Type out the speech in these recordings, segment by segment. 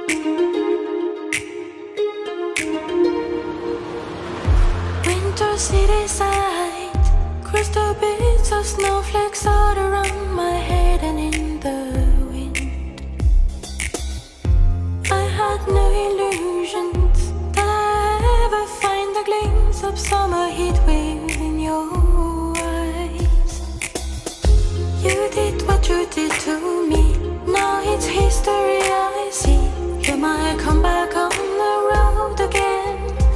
Winter city side, crystal bits of snowflakes all around my head and in the wind. I had no illusions that I ever find a glimpse of summer heat wave in your eyes. You did what you did to me, now it's history I see. You might come back on the road again.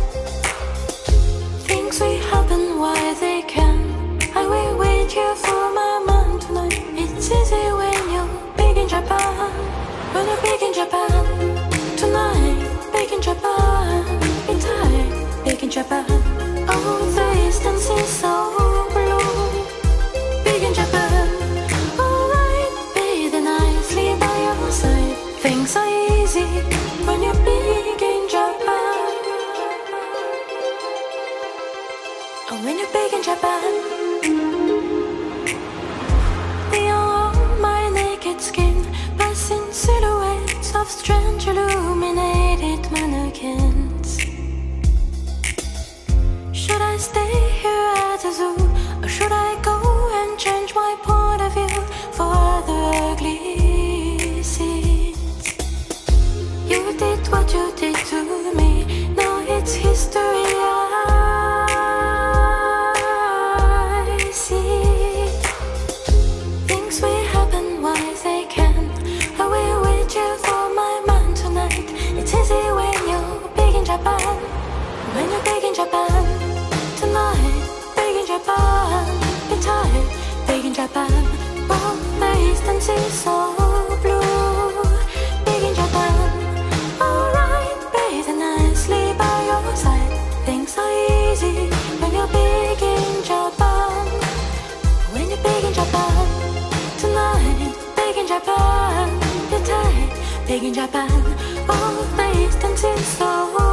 Things will happen while they can. I will wait here for my man tonight. It's easy when you're big in Japan. When you're big in Japan tonight, big in Japan. In time, big in Japan. Oh, the distance is so blue. Big in Japan. Alright, be the nicely by your side. Things are easy when you're big in Japan. Oh, when you're big in Japan. Beyond my naked skin, passing silhouettes of strange illuminated mannequins. Should I stay here at the zoo, or should I go and change my point of view for other ugly scenes? You did what you did to me, now it's history I see. Things will happen while they can. I will wait here for my man tonight. It's easy when you're big in Japan. When you're big in Japan tonight, big in Japan. In time, big in Japan. Oh, the distance is so blue. Big in Japan. Alright, bathe nicely by your side. Things are easy when you're big in Japan. When you're big in Japan tonight, big in Japan. In time, big in Japan. Oh, the distance is so